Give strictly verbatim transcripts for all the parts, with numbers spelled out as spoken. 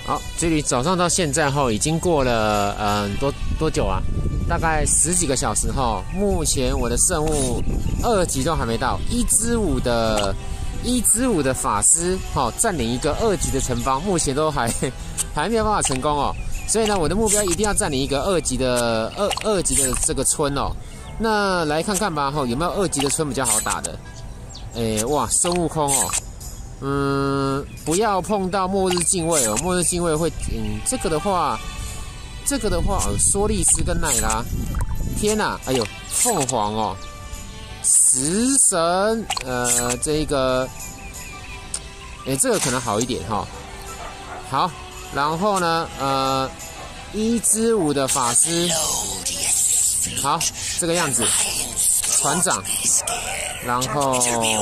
好，距离早上到现在后，已经过了嗯多多久啊？大概十几个小时后。目前我的圣物二级都还没到，一之五的一之五的法师，好、哦、占领一个二级的城邦，目前都还还没有办法成功哦。所以呢，我的目标一定要占领一个二级的二二级的这个村哦。那来看看吧，哈、哦，有没有二级的村比较好打的？哎，哇，孙悟空哦。嗯，不要碰到末日敬畏哦，末日敬畏会，嗯，这个的话，这个的话，呃，梭利斯跟奈拉，天哪，哎呦，凤凰哦，食神，呃，这一个，哎，这个可能好一点哈、哦，好，然后呢，呃，一之五的法师，好，这个样子，船长。然后，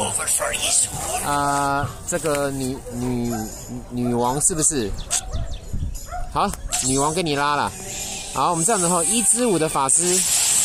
啊、呃，这个女女女王是不是？好，女王给你拉了。好，我们这样子后，一之五的法师。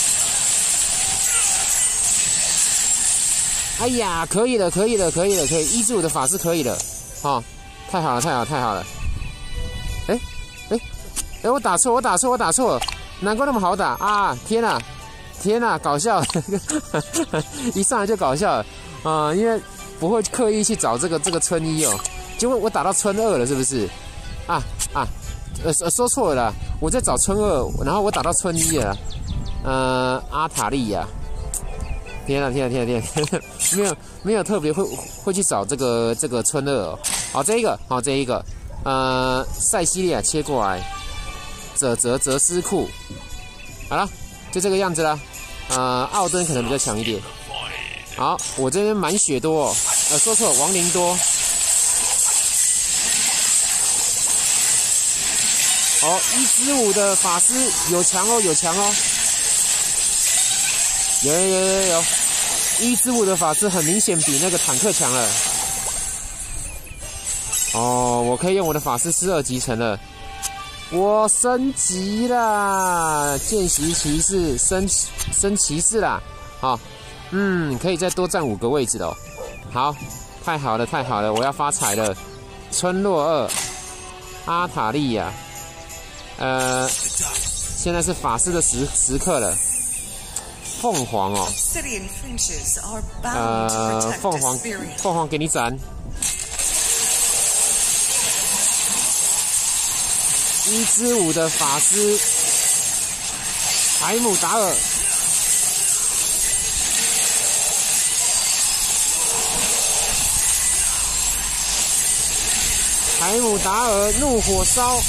哎呀，可以了，可以了，可以了，可以，一之五的法师可以了。哦，太好了，太好了，太好了。哎，哎，哎，我打错，我打错，我打错了，难怪那么好打啊！天哪！天呐，搞笑！一上来就搞笑了啊、呃！因为不会刻意去找这个这个村一哦，结果我打到村二了，是不是？啊啊，呃说错了啦，我在找村二，然后我打到村一了。呃，阿塔利亚，天啊天啊天啊天啊！没有没有特别会会去找这个这个村二哦。好，这一个好这一个，呃，塞西利亚切过来，泽泽泽斯库，好了。就这个样子啦，呃，奥登可能比较强一点。好，我这边满血多哦，呃，说错，亡灵多。哦，一之五的法师有强哦，有强哦。有有有有有，一之五的法师很明显比那个坦克强了。哦，我可以用我的法师四二级成了。我升级啦，见习骑士升升骑士啦，好，嗯，可以再多占五个位置了、哦，好，太好了太好了，我要发财了，村落二，阿塔利亚，呃，现在是法师的时时刻了，凤凰哦，呃，凤凰凤凰给你斩。一之五的法师海姆达尔，海姆达尔怒火烧，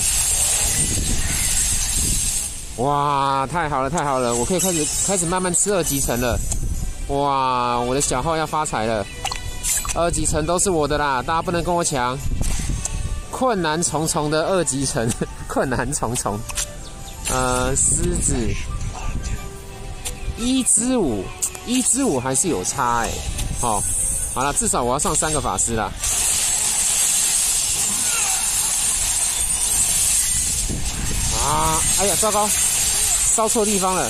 哇，太好了太好了，我可以开始开始慢慢吃二级城了，哇，我的小号要发财了，二级城都是我的啦，大家不能跟我抢。困难重重的二级城，困难重重。呃，狮子一之五，一之五还是有差哎、欸。好、哦，好了，至少我要上三个法师啦。啊，哎呀，糟糕，烧错地方了。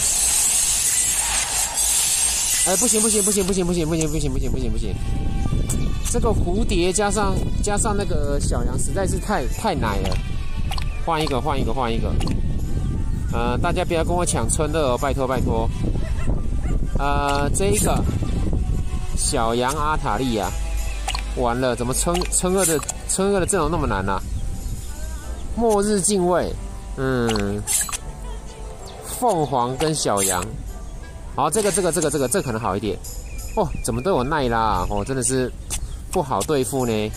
哎，不行不行不行不行不行不行不行不行不行不行。这个蝴蝶加上加上那个小羊实在是太太奶了，换一个换一个换一个，呃，大家不要跟我抢村二哦，拜托拜托。呃，这一个小羊阿塔利亚，完了，怎么村村二的村二的阵容那么难啊？末日敬畏，嗯，凤凰跟小羊，好，这个这个这个这个这个可能好一点。哦，怎么都有奈拉哦，真的是。不好对付呢。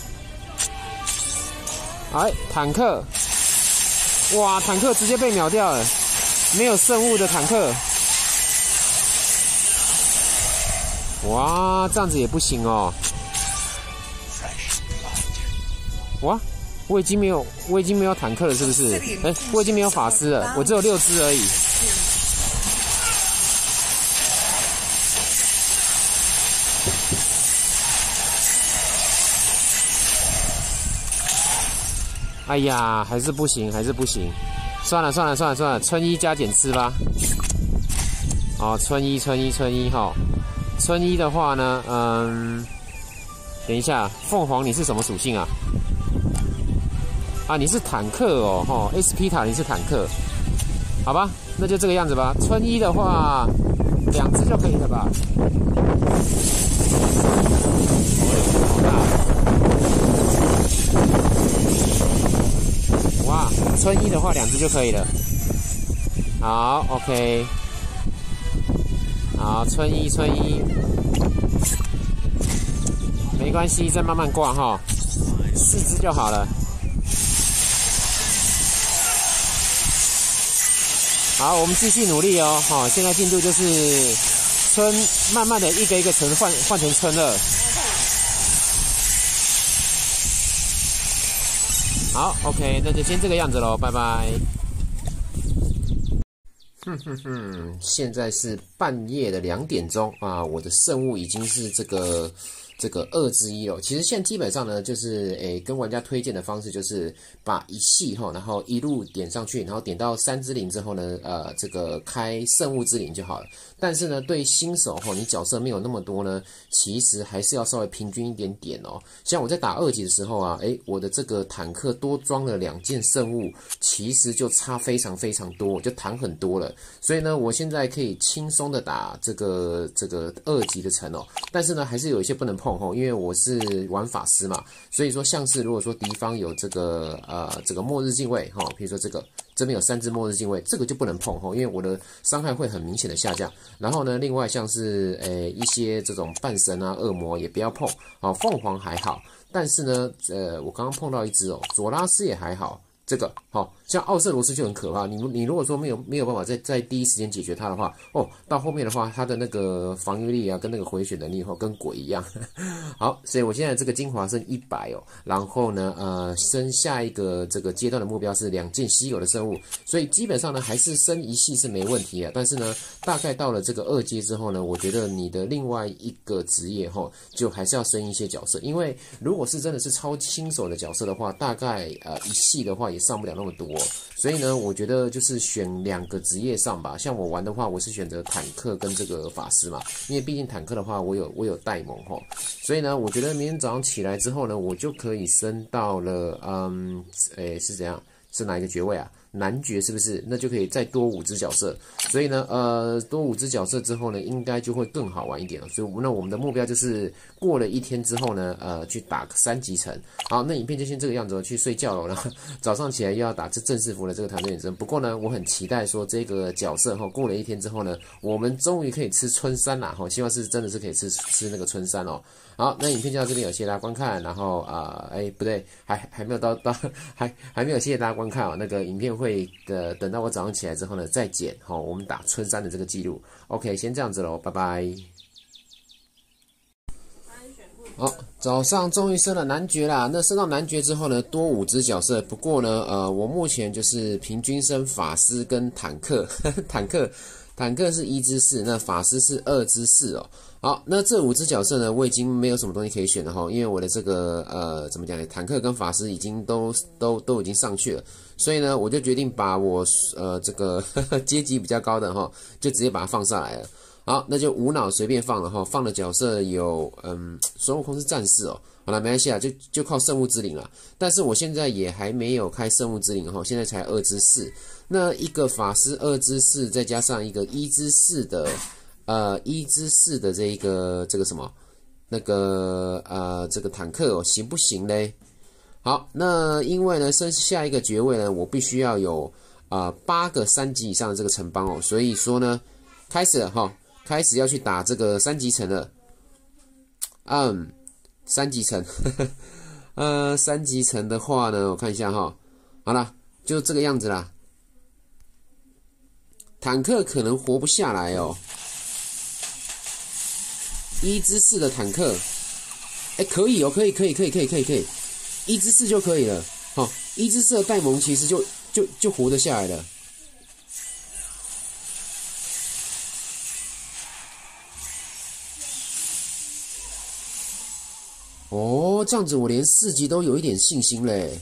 哎，坦克，哇，坦克直接被秒掉了，没有圣物的坦克。哇，这样子也不行哦。哇，我已经没有，我已经没有坦克了，是不是？哎，我已经没有法师了，我只有六只而已。哎呀，还是不行，还是不行。算了算了算了算了，村一加减吃吧。哦，村一村一村一哈，村一的话呢，嗯，等一下，凤凰你是什么属性啊？ 啊，你是坦克哦，吼 ，S P 塔你是坦克，好吧，那就这个样子吧。春一的话，两只就可以了吧？好大！哇，春一的话两只就可以了。好 ，OK。好，春一春一，没关系，再慢慢挂哈，四只就好了。好，我们继续努力哦。好，现在进度就是春，慢慢的一个一个层换换成春了。好 ，OK， 那就先这个样子喽，拜拜。哼哼哼，现在是半夜的两点钟啊，我的圣物已经是这个。这个二之一了，其实现在基本上呢，就是诶，跟玩家推荐的方式就是把一系哈，然后一路点上去，然后点到三之灵之后呢，呃，这个开圣物之灵就好了。但是呢，对新手哈，你角色没有那么多呢，其实还是要稍微平均一点点哦。像我在打二级的时候啊，诶，我的这个坦克多装了两件圣物，其实就差非常非常多，就弹很多了。所以呢，我现在可以轻松的打这个这个二级的城哦，但是呢，还是有一些不能碰。因为我是玩法师嘛，所以说像是如果说敌方有这个呃这个末日敬畏哈，比如说这个这边有三只末日敬畏，这个就不能碰哈，因为我的伤害会很明显的下降。然后呢，另外像是呃一些这种半神啊、恶魔也不要碰，好，凤凰还好，但是呢，呃我刚刚碰到一只哦，佐拉斯也还好。这个好、哦、像奥瑟罗斯就很可怕，你你如果说没有没有办法在在第一时间解决它的话，哦，到后面的话，它的那个防御力啊，跟那个回血能力哦，跟鬼一样。好，所以我现在这个精华剩一百哦，然后呢，呃，升下一个这个阶段的目标是两件稀有的生物，所以基本上呢，还是升一系是没问题的。但是呢，大概到了这个二阶之后呢，我觉得你的另外一个职业哈、哦，就还是要升一些角色，因为如果是真的是超新手的角色的话，大概呃一系的话。也上不了那么多，所以呢，我觉得就是选两个职业上吧。像我玩的话，我是选择坦克跟这个法师嘛，因为毕竟坦克的话，我有我有戴蒙吼，所以呢，我觉得明天早上起来之后呢，我就可以升到了，嗯，诶，是怎样？是哪一个爵位啊？男爵是不是？那就可以再多五只角色，所以呢，呃，多五只角色之后呢，应该就会更好玩一点了。所以，那我们的目标就是过了一天之后呢，呃，去打三级城。好，那影片就先这个样子，去睡觉了。然后早上起来又要打这正式服的这个团队远征。不过呢，我很期待说这个角色哈，过了一天之后呢，我们终于可以吃春山啦！哈，希望是真的是可以吃吃那个春山哦。好，那影片就到这边，有谢谢大家观看。然后啊，哎、呃，不对，还还没有到到，还还没有谢谢大家观看哦。那个影片会的，等到我早上起来之后呢，再剪。好、哦，我们打春山的这个记录。OK， 先这样子喽，拜拜。好、哦，早上终于升了男爵啦。那升到男爵之后呢，多五只角色。不过呢，呃，我目前就是平均升法师跟坦克，坦克。坦克是一之四，那法师是二之四哦。好，那这五只角色呢，我已经没有什么东西可以选了哈，因为我的这个呃怎么讲呢，坦克跟法师已经都都都已经上去了，所以呢，我就决定把我呃这个呵呵阶级比较高的哈，就直接把它放上来了。好，那就无脑随便放了哈，放的角色有嗯孙悟空是战士哦。好了，没关系啊，就就靠圣物之灵了。但是我现在也还没有开圣物之灵哈，现在才二之四。那一个法师二之四，再加上一个一之四的，呃一之四的这一个这个什么，那个呃这个坦克哦，行不行嘞？好，那因为呢剩下一个爵位呢，我必须要有啊八个三级以上的这个城邦哦，所以说呢，开始了哈，开始要去打这个三级城了。嗯。三级城，呵呵呃，三级城的话呢，我看一下哈，好啦，就这个样子啦。坦克可能活不下来哦。一之四的坦克，哎，可以哦，可以，可以，可以，可以，可以，可以，一之四就可以了。好、哦，一之四的戴蒙其实就就就活得下来了。哦，这样子我连四级都有一点信心嘞！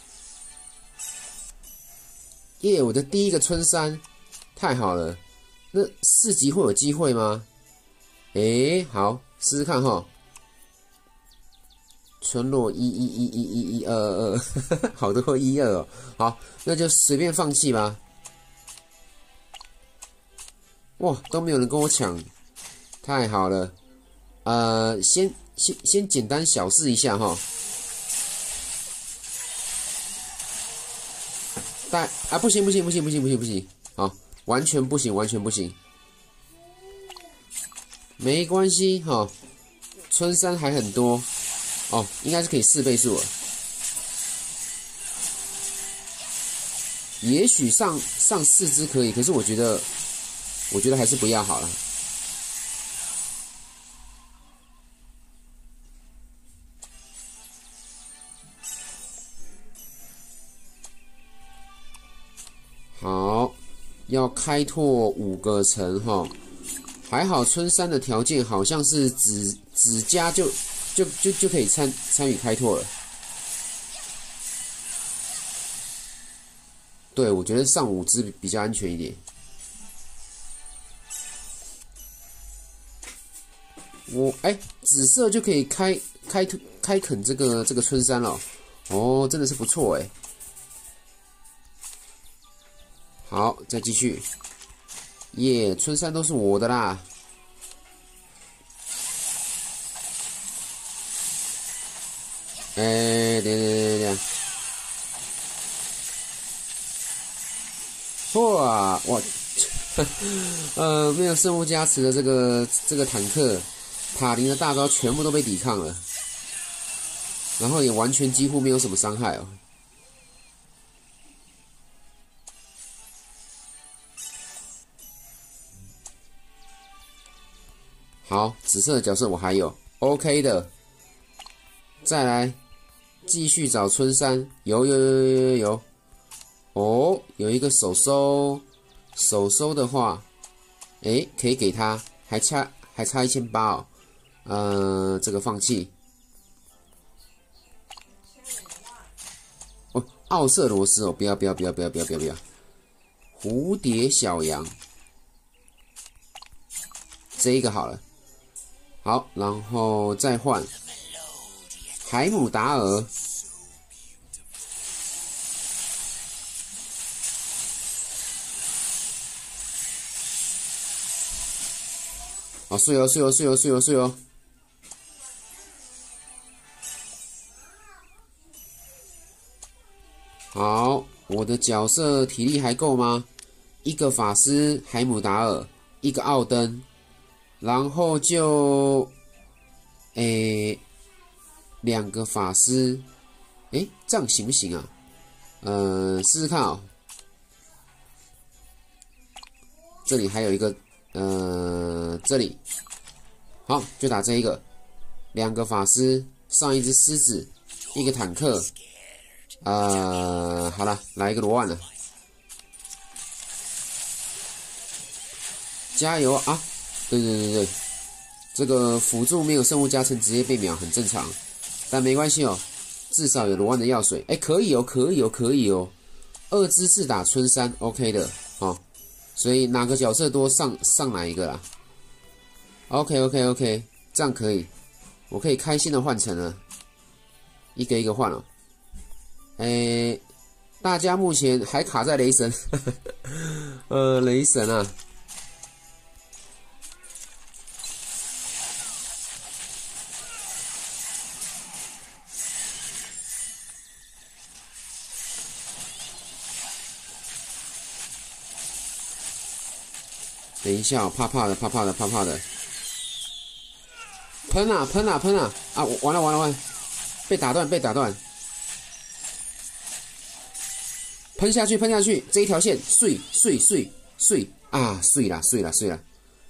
耶，我的第一个春山，太好了！那四级会有机会吗？诶，好，试试看哈。 村落一一一一一一二二二，好多一二哦。好，那就随便放弃吧。哇，都没有人跟我抢，太好了。呃，先先先简单小试一下哈。但啊，不行不行不行不行不行不行，好，完全不行完全不行。没关系哈，春山还很多哦，应该是可以四倍数了。也许上上四只可以，可是我觉得，我觉得还是不要好了。好，要开拓五个城哈。还好春山的条件好像是只只加就就就就可以参参与开拓了。对，我觉得上五只比较安全一点。我哎，紫色就可以开开开垦这个这个春山了。哦，真的是不错哎。好，再继续。耶、yeah, 春山都是我的啦！哎、欸，等等等等，哇哇，呃，没有生物加持的这个这个坦克，塔林的大招全部都被抵抗了，然后也完全几乎没有什么伤害哦。好，紫色的角色我还有 ，OK 的。再来，继续找春山，有有有有有有。哦，有一个手收，手收的话，诶，可以给他，还差还差一千八哦。呃，这个放弃。哦，奥瑟罗斯哦，不要不要不要不要不要不要不要。蝴蝶小羊，这一个好了。好，然后再换海姆达尔，哦，睡哦睡哦睡哦睡哦睡哦，好，我的角色体力还够吗？一个法师海姆达尔，一个奥登。然后就，诶，两个法师，诶，这样行不行啊？呃，试试看哦。这里还有一个，呃，这里，好，就打这一个，两个法师，上一只狮子，一个坦克，呃，好了，来一个罗万了，加油啊！对对对对，这个辅助没有生物加成直接被秒很正常，但没关系哦，至少有罗万的药水，哎，可以哦，可以哦，可以哦，二支是打春山 ，OK 的，哦，所以哪个角色多上上哪一个啦 ，OK OK OK， 这样可以，我可以开心的换成了，一个一个换了，哎，大家目前还卡在雷神，呃，雷神啊。等一下、哦，怕怕的，怕怕的，怕怕的，喷啊喷啊喷啊！啊，完了完了完了，被打断被打断，喷下去喷下去，这一条线碎碎碎碎啊碎了碎了碎了，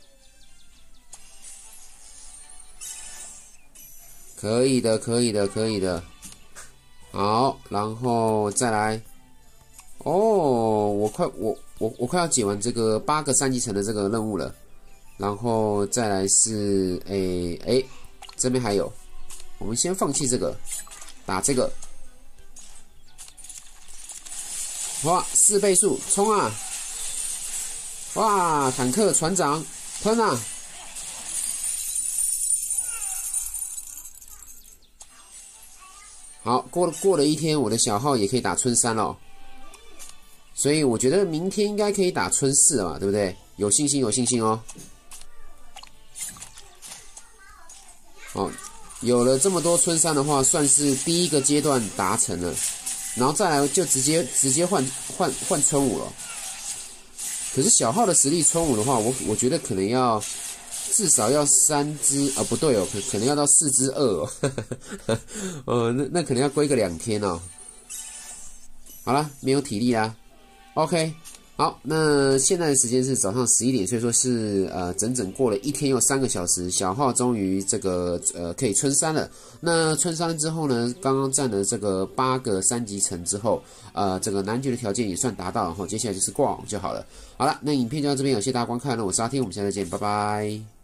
可以的可以的可以的，好，然后再来，哦，我快我。我我快要解完这个八个三级城的这个任务了，然后再来是诶诶，这边还有，我们先放弃这个，打这个，哇，四倍速冲啊！哇，坦克船长喷啊！ 好，过了过了一天，我的小号也可以打春三了，所以我觉得明天应该可以打春四了嘛，对不对？有信心，有信心哦。哦，有了这么多春三的话，算是第一个阶段达成了，然后再来就直接直接换换换春五了。可是小号的实力春五的话，我我觉得可能要。至少要三只啊，不对哦，可可能要到四只二哦，呃，那那可能要归个两天哦。好了，没有体力啦。OK， 好，那现在的时间是早上十一点，所以说是呃整整过了一天又三个小时，小号终于这个呃可以春三了。那春三之后呢，刚刚占了这个八个三级城之后，呃，这个男爵的条件也算达到，然后接下来就是挂网就好了。好了，那影片就到这边，有谢大家观看了，我是阿天，我们下次再见，拜拜。